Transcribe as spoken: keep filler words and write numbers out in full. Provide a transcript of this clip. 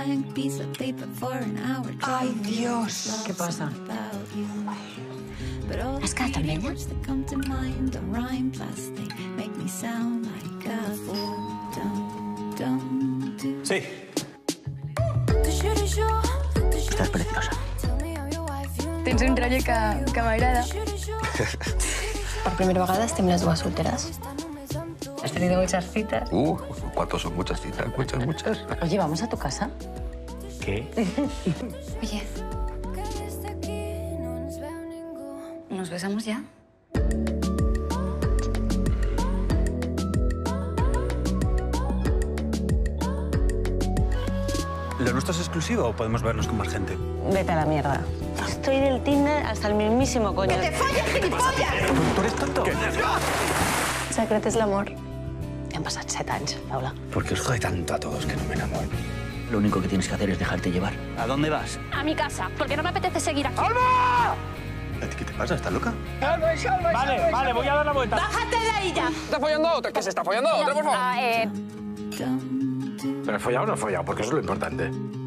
¡Ay, Dios! ¿Qué pasa? ¿Has quedado en ella? Sí. Estás preciosa. Tens un rotllo que, que m'agrada. Per primera vegada estem les dues solteres. ¿Has tenido muchas citas? Uh, ¿cuántos son muchas citas? Muchas, muchas. Oye, ¿vamos a tu casa? ¿Qué? Oye, ¿nos besamos ya? ¿Lo nuestro es exclusivo o podemos vernos con más gente? Vete a la mierda. Estoy del Tinder hasta el mismísimo coño. ¡Que te folles, gilipollas! ¿Tú eres tonto? El secret és l'amor. Han pasado siete años, Paula. ¿Por qué os jode tanto a todos que no me enamoro? Lo único que tienes que hacer es dejarte llevar. ¿A dónde vas? A mi casa, porque no me apetece seguir aquí. ¿A ti qué te pasa? ¿Estás loca? Vale, vale, voy a dar la vuelta. ¡Bájate de ahí ya! ¿Está follando otra? ¿Qué se está follando otra, por favor? Ah, eh... ¿Pero he follado o no he follado? Porque eso es lo importante.